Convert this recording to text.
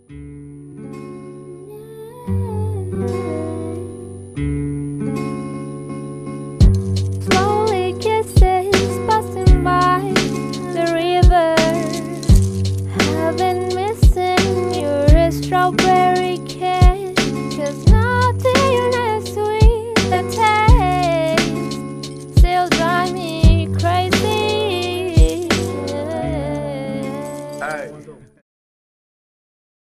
Slowly kisses passing by the river. I've been missing your strawberry.